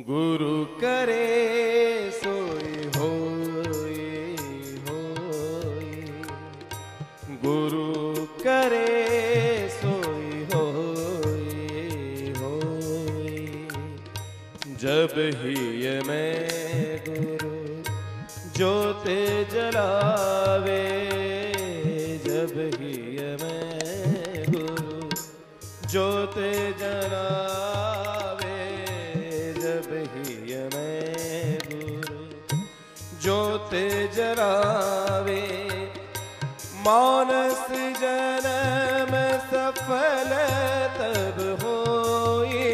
गुरु करे सोई होई होई, गुरु करे सोई होई होई। जब ही ये मैं गुरु ज्योत जलावे, जब ही ये मैं गुरु ज्योत जलावे, जब ही ये मैं गुरु ज्योत जलावे। मानस जन्म सफल तब होई,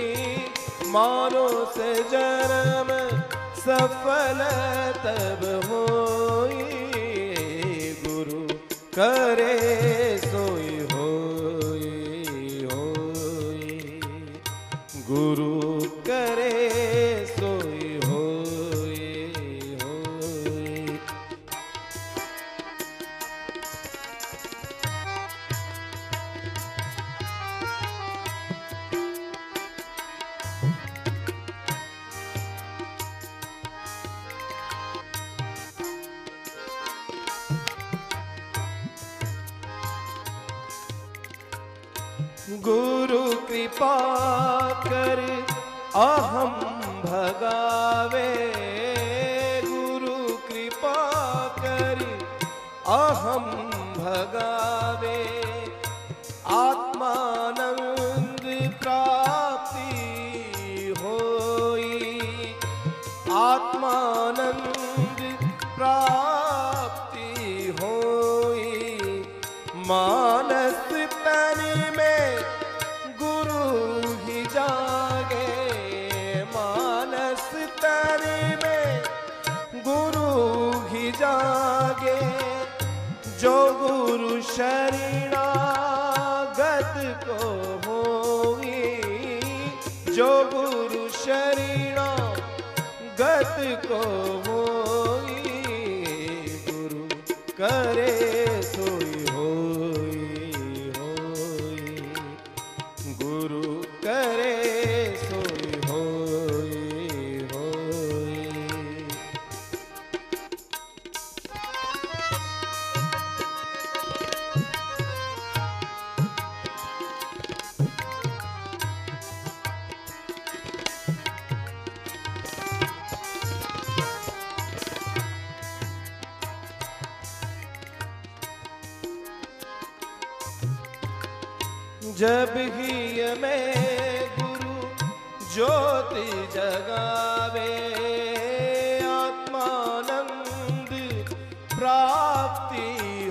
मानस जन्म सफल तब होई। गुरु करे सोई होई होई, गुरु करे सोई होई होई। गुरु कृपा कर अहम भगावे, गुरु कृपा कर अहम भगावे। आत्मानंद प्राप्ति होई, आत्मानंद प्राप्ति होई। मानस तन में गुरु ही जागे, मानस तन में गुरु ही जागे। जो गुरु शरणागत को होई, जो गुरु शरणागत को होई। गुरु करे सोई होई होई, गुरु करे सोई होई होई। जब ही ये मैं गुरु ज्योति जगावे, आत्मानंद प्राप्ति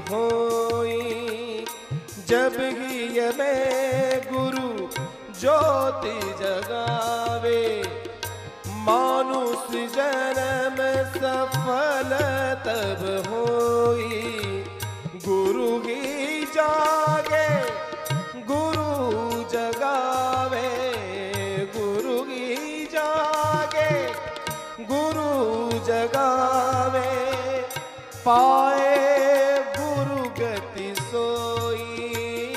होई। जब ही ये मैं गुरु ज्योति जगावे। मानुष जन्म सफल तब होई, गुरु ही जागे गुरु जगावे, गुरु ही जागे गुरु जगावे। पाए गुरु गति सोई,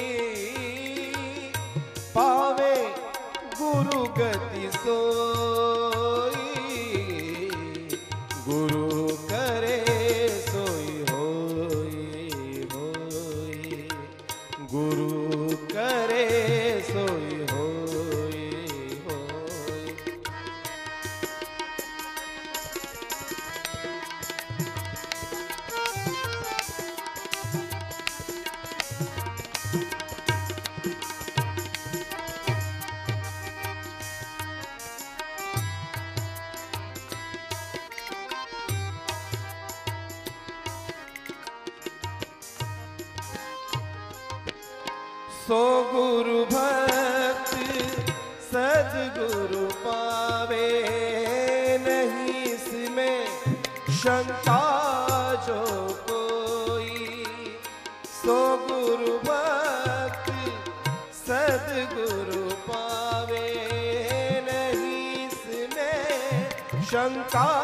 पावे गुरु गति सोई। गुरु करे सोई होई होई, गुरु करे सोई होई होई। सो गुरु भक्त सद्गुरु पावे, नहीं इसमें शंका जो कोई। सो गुरु भक्त सद्गुरु पावे, नहीं इसमें शंका